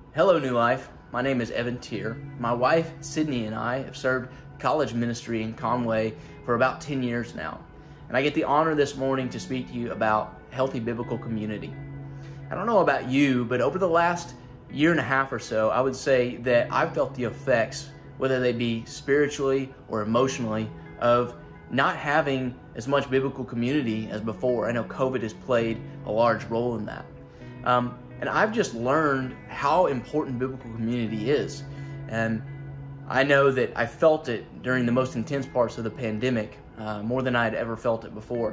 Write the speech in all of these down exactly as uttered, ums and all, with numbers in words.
Hello, New Life. My name is Evan Tier. My wife, Sydney, and I have served college ministry in Conway for about ten years now. And I get the honor this morning to speak to you about healthy biblical community. I don't know about you, but over the last year and a half or so, I would say that I've felt the effects, whether they be spiritually or emotionally, of not having as much biblical community as before. I know COVID has played a large role in that. Um, and I've just learned how important biblical community is. And I know that I felt it during the most intense parts of the pandemic, uh, more than I had ever felt it before.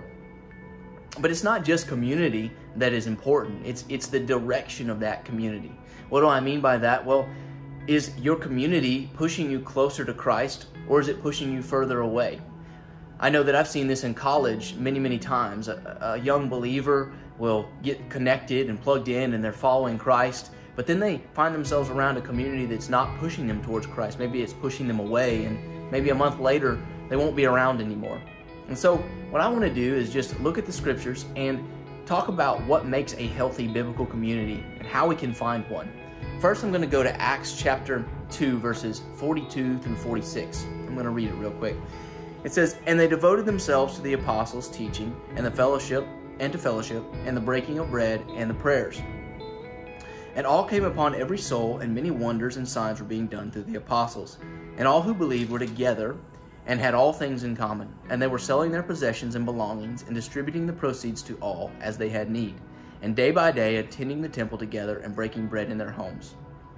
But it's not just community that is important. It's, it's the direction of that community. What do I mean by that? Well, is your community pushing you closer to Christ, or is it pushing you further away? I know that I've seen this in college many, many times. A, a young believer will get connected and plugged in and they're following Christ, but then they find themselves around a community that's not pushing them towards Christ. Maybe it's pushing them away, and maybe a month later they won't be around anymore. And so what I want to do is just look at the scriptures and talk about what makes a healthy biblical community and how we can find one. First, I'm going to go to Acts chapter two, verses forty-two through forty-six. I'm going to read it real quick. It says, "And they devoted themselves to the apostles' teaching and the fellowship, and to fellowship, and the breaking of bread, and the prayers. And all came upon every soul, and many wonders and signs were being done through the apostles. And all who believed were together, and had all things in common. And they were selling their possessions and belongings, and distributing the proceeds to all as they had need. And day by day attending the temple together, and breaking bread in their homes."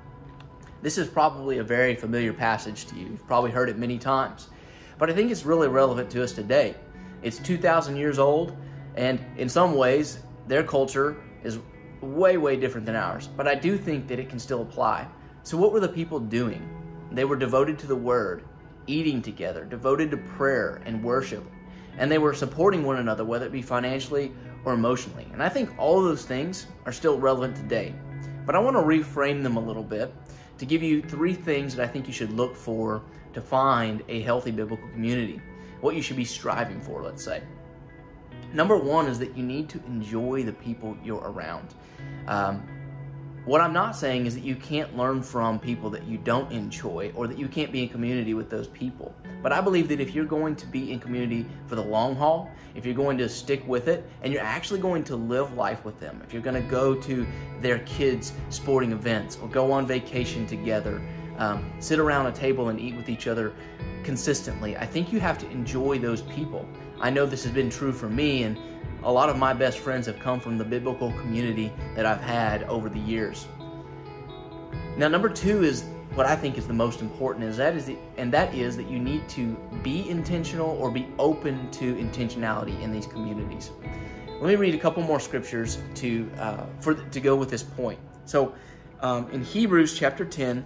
This is probably a very familiar passage to you. You've probably heard it many times. But I think it's really relevant to us today. It's two thousand years old, and in some ways, their culture is way, way different than ours. But I do think that it can still apply. So what were the people doing? They were devoted to the Word, eating together, devoted to prayer and worship. And they were supporting one another, whether it be financially or emotionally. And I think all of those things are still relevant today. But I want to reframe them a little bit to give you three things that I think you should look for to find a healthy biblical community. What you should be striving for, let's say. Number one is that you need to enjoy the people you're around. Um, what I'm not saying is that you can't learn from people that you don't enjoy, or that you can't be in community with those people. But I believe that if you're going to be in community for the long haul, if you're going to stick with it, and you're actually going to live life with them, if you're going to go to their kids' sporting events, or go on vacation together, um, sit around a table and eat with each other consistently, I think you have to enjoy those people. I know this has been true for me, and a lot of my best friends have come from the biblical community that I've had over the years. Now, number two is what I think is the most important, is that is the, and that is that you need to be intentional or be open to intentionality in these communities. Let me read a couple more scriptures to uh, for to go with this point. So, um, in Hebrews chapter ten,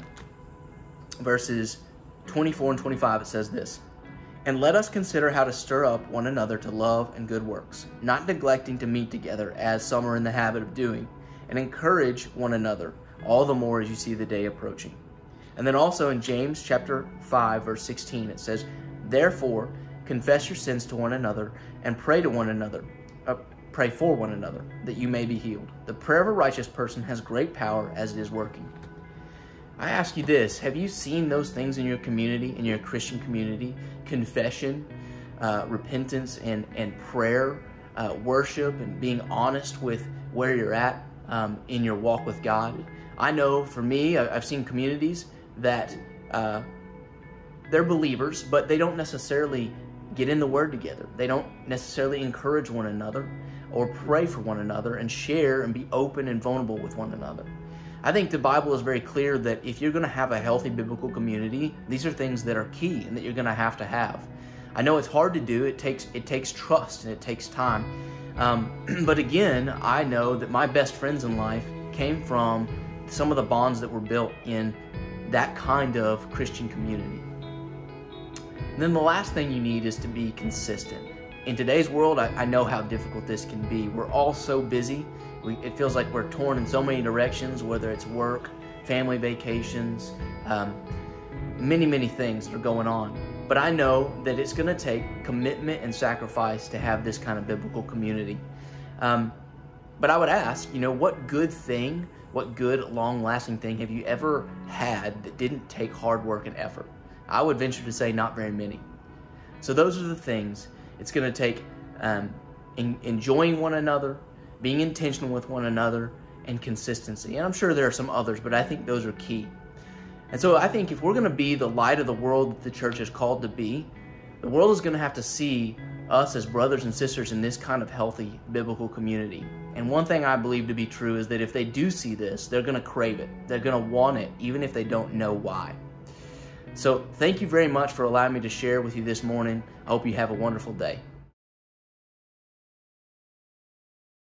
verses twenty-four and twenty-five, it says this: "And let us consider how to stir up one another to love and good works, not neglecting to meet together, as some are in the habit of doing, and encourage one another, all the more as you see the day approaching." And then also in James chapter five, verse sixteen, it says, "Therefore, confess your sins to one another, and pray to one another, uh, pray for one another, that you may be healed. The prayer of a righteous person has great power as it is working." I ask you this: have you seen those things in your community, in your Christian community? Confession, uh, repentance, and, and prayer, uh, worship, and being honest with where you're at um, in your walk with God. I know for me, I've seen communities that uh, they're believers, but they don't necessarily get in the Word together. They don't necessarily encourage one another or pray for one another and share and be open and vulnerable with one another. I think the Bible is very clear that if you're going to have a healthy biblical community, these are things that are key and that you're going to have to have. I know it's hard to do. It takes it takes trust and it takes time. Um, but again, I know that my best friends in life came from some of the bonds that were built in that kind of Christian community. And then the last thing you need is to be consistent. In today's world, I, I know how difficult this can be. We're all so busy. We, it feels like we're torn in so many directions, whether it's work, family vacations, um, many, many things that are going on. But I know that it's going to take commitment and sacrifice to have this kind of biblical community. Um, But I would ask, you know, what good thing, what good long-lasting thing have you ever had that didn't take hard work and effort? I would venture to say not very many. So those are the things. It's going to take um, in, enjoying one another, being intentional with one another, and consistency. And I'm sure there are some others, but I think those are key. And so I think if we're going to be the light of the world that the church is called to be, the world is going to have to see us as brothers and sisters in this kind of healthy biblical community. And one thing I believe to be true is that if they do see this, they're going to crave it. They're going to want it, even if they don't know why. So thank you very much for allowing me to share with you this morning. I hope you have a wonderful day.